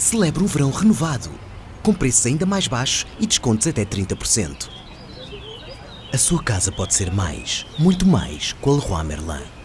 Celebre um verão renovado, com preços ainda mais baixos e descontos até 30%. A sua casa pode ser mais, muito mais, com a Leroy Merlin.